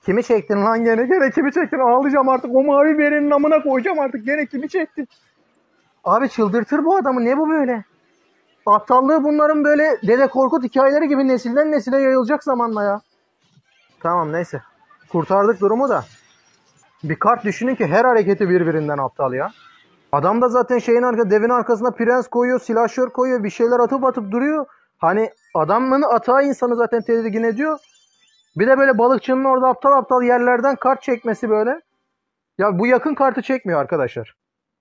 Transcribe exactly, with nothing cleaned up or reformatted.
Kimi çektin lan gene? Gene kimi çektin? Ağlayacağım artık. O mavi berenin amına koyacağım artık. Gene kimi çektin? Abi çıldırtır bu adamı. Ne bu böyle? Aptallığı bunların böyle Dede Korkut hikayeleri gibi nesilden nesile yayılacak zamanla ya. Tamam neyse. Kurtardık durumu da. Bir kart düşünün ki her hareketi birbirinden aptal ya. Adam da zaten şeyin arka, devin arkasına prens koyuyor, silahşör koyuyor, bir şeyler atıp atıp duruyor. Hani adamın atağı insanı zaten tedirgin ediyor. Bir de böyle balıkçının orada aptal aptal yerlerden kart çekmesi böyle. Ya bu yakın kartı çekmiyor arkadaşlar.